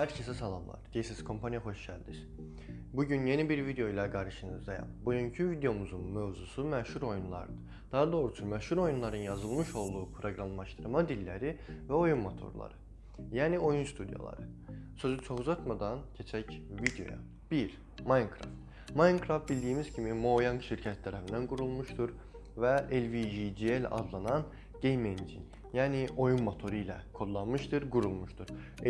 Herkese selamlar. DSS Kompanya hoş geldiniz. Bugün yeni bir video ile karşınızdayım. Bugünkü videomuzun mevzusu meşhur oyunlardır. Daha doğrusu meşhur oyunların yazılmış olduğu programlaştırma dilleri ve oyun motorları. Yani oyun stüdyoları. Sözü çok uzatmadan geçək videoya. 1. Minecraft. Minecraft bildiğimiz gibi Mojang şirket tarafından kurulmuştur ve LVGGL adlanan Game Engine, yani oyun motoru ile kodlanmıştır, kurulmuştur.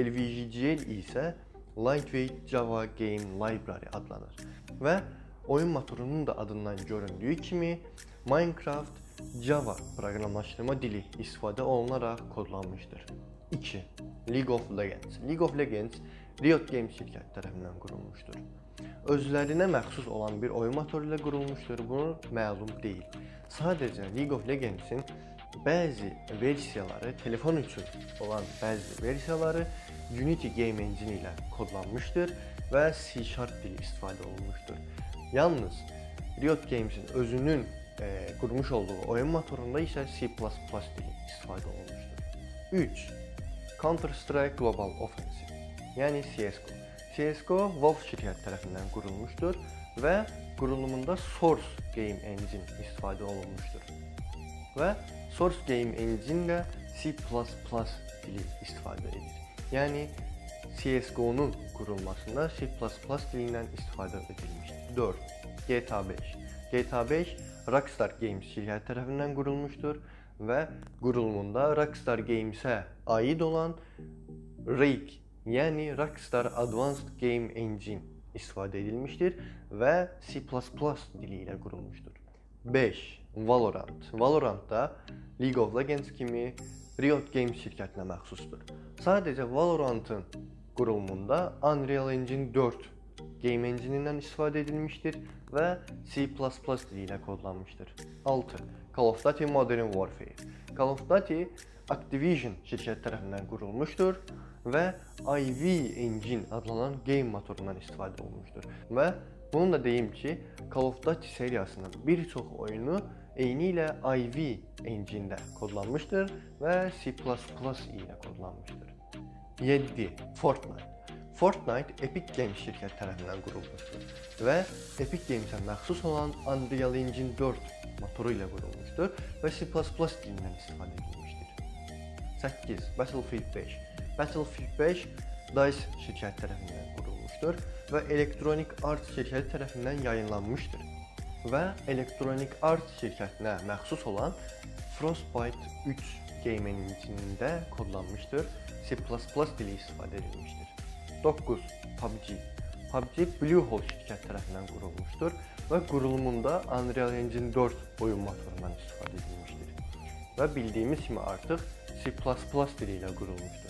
LVGGL ise Lightweight Java Game Library adlanır ve oyun motorunun da adından göründüğü kimi Minecraft Java proqramlaşdırma dili istifadə olunaraq kodlanmışdır. 2. League of Legends. League of Legends Riot Games şirkəti tərəfindən qurulmuşdur. Özlərinə məxsus olan bir oyun motoru ilə qurulmuşdur, bunu məlum deyil. Sadəcə League of Legends'in bəzi versiyaları, telefon üçün olan bəzi versiyaları Unity Game Engine ilə kodlanmışdır və C# dili istifadə olunmuşdur. Yalnız Riot Games'in özünün qurmuş olduğu oyun motorunda isə C++ dili istifadə olunmuşdur. 3. Counter-Strike Global Offensive, yəni CSGO. CSGO Valve şirkəti tərəfindən qurulmuşdur və qurulumunda Source Game Engine istifadə olunmuşdur. Və Source Game Engine ilə C++ dili istifadə edilir. Yəni CSGO-nun qurulmasında C++ dilindən istifadə edilmişdir. 4. GTA 5. GTA 5 Rockstar Games şirkəti tərəfindən qurulmuşdur və qurulumunda Rockstar Games-ə aid olan RAID, yəni Rockstar Advanced Game Engine istifadə edilmişdir və C++ dili ilə qurulmuşdur. 5. Valorant. Valorant da League of Legends kimi Riot Games şirkətinə məxsusdur. Sadəcə Valorant'ın qurulumunda Unreal Engine 4 Game Engine-indən istifadə edilmişdir və C++ dili ilə kodlanmışdır. 6. Call of Duty Modern Warfare. Call of Duty Activision şirkəti tərəfindən qurulmuşdur və IV Engine adlanan game motorundan istifadə olunmuşdur. Və bunu da deyim ki, Call of Duty seriyasının bir çox oyunu eyni ilə IV Engine-də kodlanmışdır və C++ ilə kodlanmışdır. 7. Fortnite. Fortnite Epic Games şirkəti tərəfindən qurulmuşdur və Epic Games-ə məxsus olan Unreal Engine 4 motoru ilə qurulmuşdur və C++ dilindən istifadə edilmişdir. 8. Battlefield 5. Battlefield 5 DICE şirkəti tərəfindən qurulmuşdur və Electronic Arts şirkəti tərəfindən yayınlanmışdır və Electronic Arts şirkətinə məxsus olan Frostbite 3 Game Engine-də kodlanmışdır, C++ dili istifadə edilmişdir. 9. PUBG. PUBG Bluehole şirkəti tərəfindən qurulmuşdur və qurulumunda Unreal Engine 4 oyun motorundan istifadə edilmişdir və bildiyimiz kimi artıq C++ dili ilə qurulmuşdur.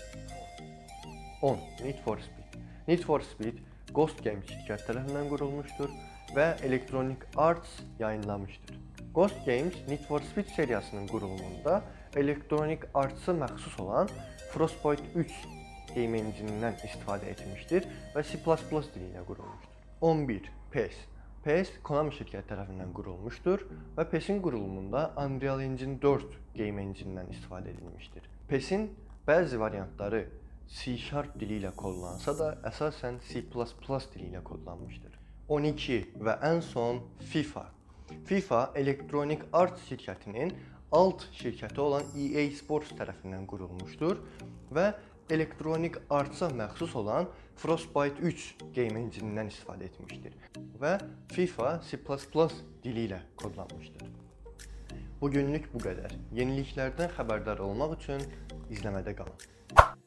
10. Need for Speed. Need for Speed Ghost Games şirkəti tərəfindən qurulmuşdur və Electronic Arts yayınlamışdır. Ghost Games Need for Speed seriyasının qurulumunda Electronic Arts-a məxsus olan Frostbite 3 Game Engine-indən istifadə etmişdir və C++ dili ilə qurulmuşdur. 11. PES. PES Konami şirkəti tərəfindən qurulmuşdur və PES-in qurulumunda Unreal Engine 4 Game Engine-indən istifadə edilmişdir. PES-in bəzi variantları C# dili ilə kodlansa da əsasən C++ dili ilə kodlanmışdır. 12 və ən son FIFA. FIFA Electronic Arts şirkətinin alt şirkəti olan EA Sports tərəfindən qurulmuşdur və Electronic Arts-a məxsus olan Frostbite 3 Game Engine-indən istifadə etmişdir və FIFA C++ dili ilə kodlanmışdır. Bugünlük bu qədər. Yeniliklərdən xəbərdar olmaq üçün izləmədə qalın.